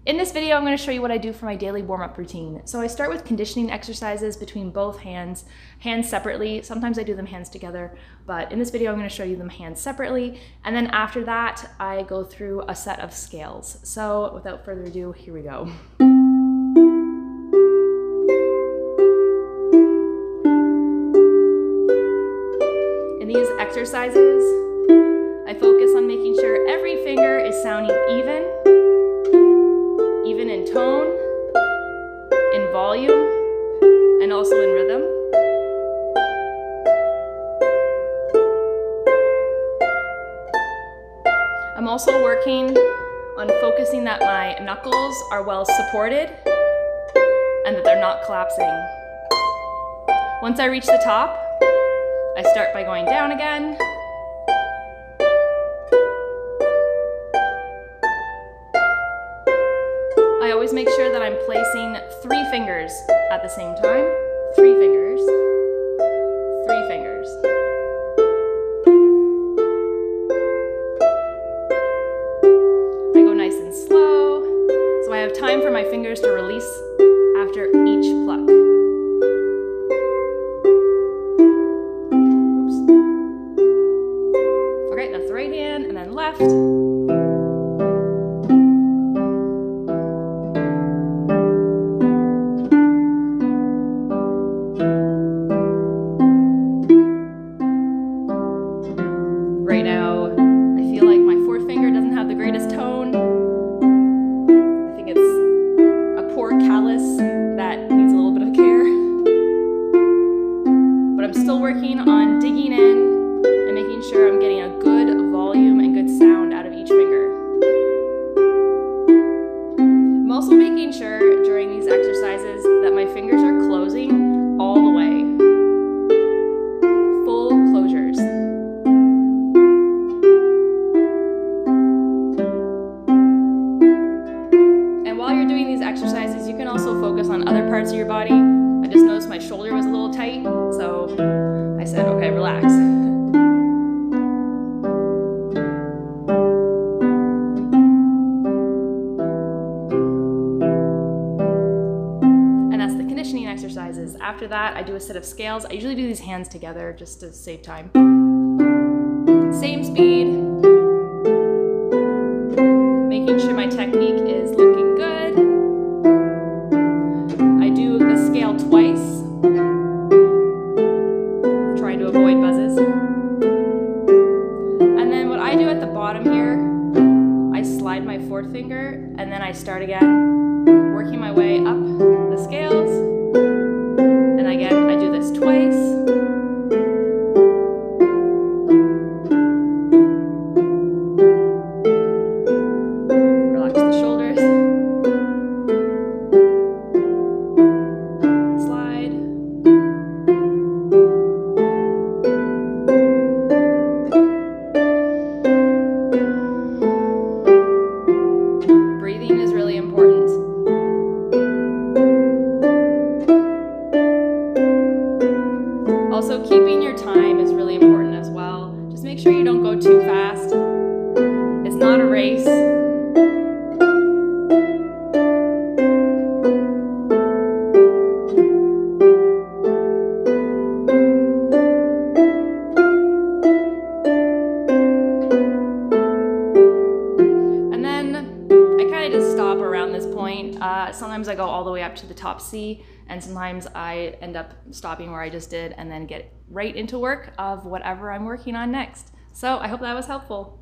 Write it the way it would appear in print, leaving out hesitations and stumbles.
In this video, I'm going to show you what I do for my daily warm-up routine. So I start with conditioning exercises between both hands separately. Sometimes I do them hands together, but in this video, I'm going to show you them hands separately. And then after that, I go through a set of scales. So without further ado, here we go. In these exercises, I focus on making sure every finger is sounding even in tone, in volume, and also in rhythm. I'm also working on focusing that my knuckles are well supported and that they're not collapsing. Once I reach the top, I start by going down again. I always make sure that I'm placing 3 fingers at the same time. 3 fingers, 3 fingers. I go nice and slow, so I have time for my fingers to release after each pluck. Oops. Okay, that's the right hand, and then left. Right now, I feel like my 4th finger doesn't have the greatest tone. I think it's a poor callus that needs a little bit of care. But I'm still working on digging in and making sure I'm getting a good volume and good sound out of each finger. I'm also making sure during these exercises that my fingers are closing all the way. Full closures. While you're doing these exercises, you can also focus on other parts of your body. I just noticed my shoulder was a little tight, so I said, okay, relax. And that's the conditioning exercises. After that, I do a set of scales. I usually do these hands together just to save time. Same speed. Making sure my technique is looking good. I do the scale twice, trying to avoid buzzes. And then what I do at the bottom here, I slide my 4th finger and then I start again, working my way up the scales. And again, I do this twice. Breathing is really important. Also, keeping your time is really important as well. Just make sure you don't go too fast. It's not a race. Just stop around this point. Sometimes I go all the way up to the top C, and sometimes I end up stopping where I just did and then get right into work of whatever I'm working on next. So I hope that was helpful.